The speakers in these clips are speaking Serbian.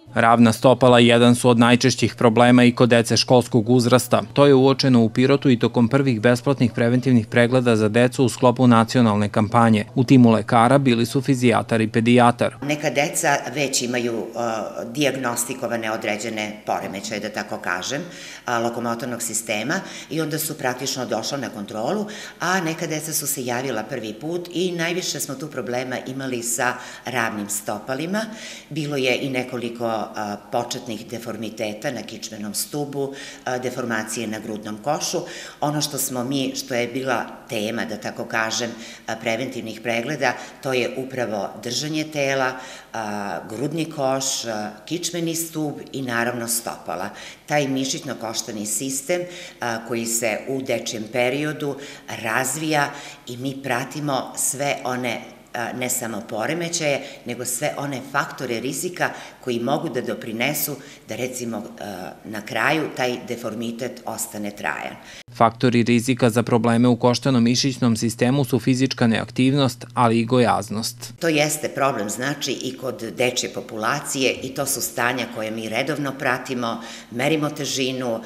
Ravna stopala jedan su od najčešćih problema i kod dece školskog uzrasta. To je uočeno u Pirotu i tokom prvih besplatnih preventivnih pregleda za decu u sklopu nacionalne kampanje. U timu lekara bili su fizijatar i pedijatar. Neka deca već imaju dijagnostikovane određene poremećaje, da tako kažem, lokomotornog sistema i onda su praktično došla na kontrolu, a neka deca su se javila prvi put i najviše smo tu problema imali sa ravnim stopalima. Bilo je i nekoliko početnih deformiteta na kičmenom stubu, deformacije na grudnom košu. Ono što je bila tema, da tako kažem, preventivnih pregleda, to je upravo držanje tela, grudni koš, kičmeni stub i naravno stopala. Taj mišićno-koštani sistem koji se u dečijem periodu razvija i mi pratimo sve one ne samo poremećaje, nego sve one faktore rizika koji mogu da doprinesu da recimo na kraju taj deformitet ostane trajan. Faktori rizika za probleme u koštano-mišićnom sistemu su fizička neaktivnost, ali i gojaznost. To jeste problem, znači, i kod dečje populacije i to su stanja koje mi redovno pratimo, merimo težinu,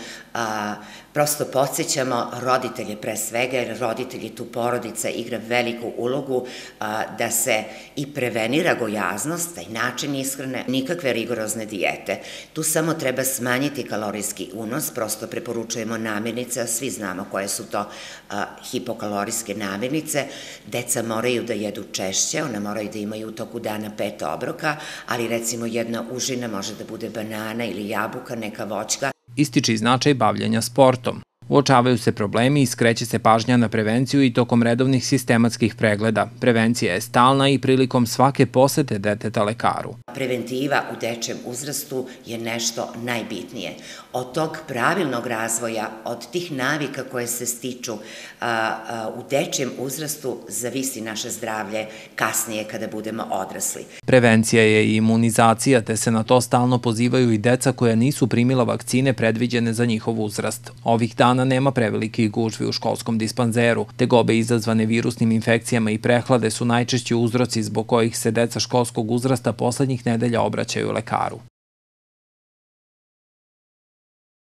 prosto podsjećamo roditelje pre svega, jer roditelji tu porodica igra veliku ulogu da se i prevenira gojaznost, taj način ishrane, nikakve rigorozne dijete. Tu samo treba smanjiti kalorijski unos, prosto preporučujemo namirnice, a svi znamo koje su to hipokalorijske namirnice. Deca moraju da jedu češće, one moraju da imaju u toku dana 5 obroka, ali recimo jedna užina može da bude banana ili jabuka, neka voćka. Ističe i značaj bavljenja sportom. Uočavaju se problemi i skreće se pažnja na prevenciju i tokom redovnih sistematskih pregleda. Prevencija je stalna i prilikom svake posete deteta lekaru. Preventiva u dečijem uzrastu je nešto najbitnije. Od tog pravilnog razvoja, od tih navika koje se stiču u dečijem uzrastu zavisi naše zdravlje kasnije kada budemo odrasli. Prevencija je i imunizacija, te se na to stalno pozivaju i deca koja nisu primila vakcine predviđene za njihov uzrast. Ovih dana nema prevelikih gužvi u školskom dispanzeru. Tegobe izazvane virusnim infekcijama i prehlade su najčešći uzroci zbog kojih se deca školskog uzrasta poslednjih nedelja obraćaju lekaru.